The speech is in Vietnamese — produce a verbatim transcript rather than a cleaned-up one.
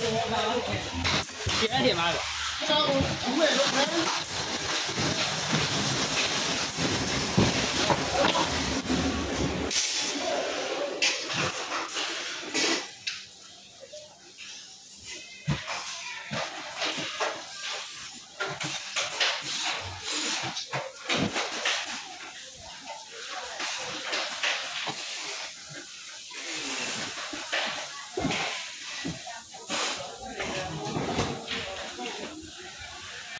几点点买的？ 上午五点多开。